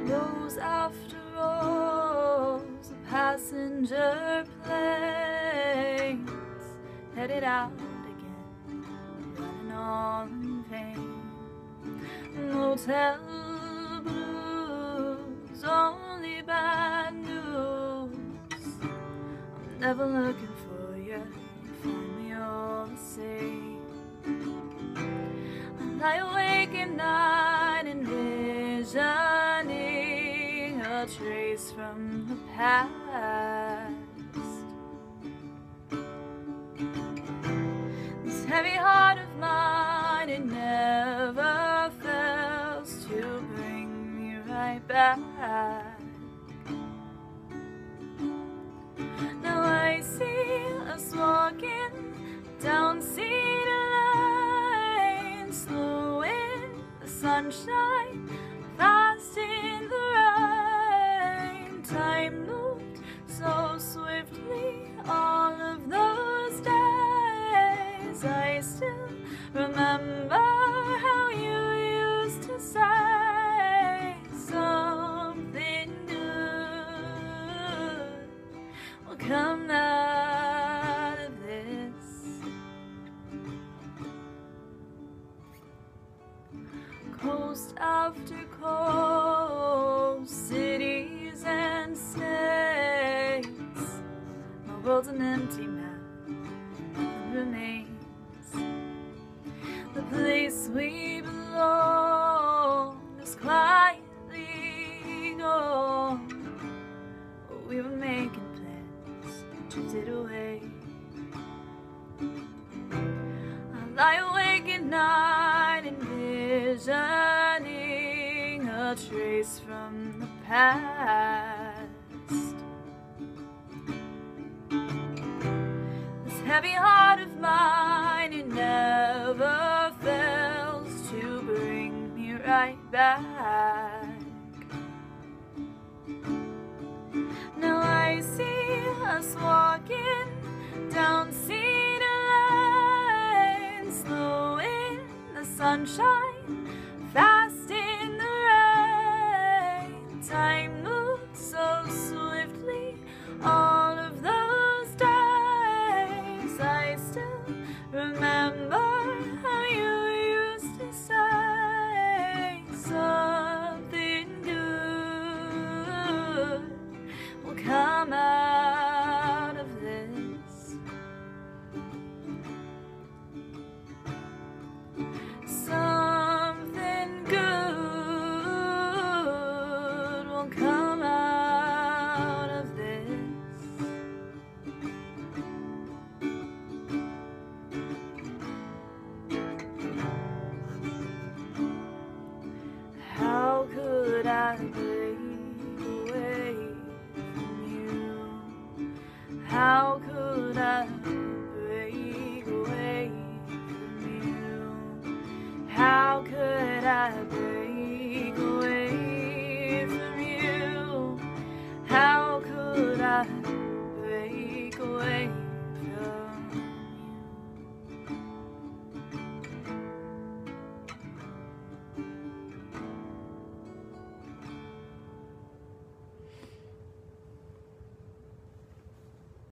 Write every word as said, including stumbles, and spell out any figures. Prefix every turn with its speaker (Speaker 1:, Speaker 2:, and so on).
Speaker 1: Rows after rows of passenger planes headed out again, running all in vain. Motel blues, only bad news. I'm never looking for you, you find me all the same. I lie awake at night envisioning a trace from the past. This heavy heart of mine, it never fails to bring me right back. Now I see us walking down Cedar Lane, slow in the sunshine, fast in the rain. Time moved so swiftly all of those days. I still remember how you used to say something good will come out of this. Coast after coast, cities and states, my world's an empty map, nothing remains. The place we belong is quietly gone. We were making plans, drifted away. I lie awake at night envisioning a trace from the past. This heavy heart of mine, it never fails to bring me right back. Now I see us walking down Cedar Lane, slow in the sunshine,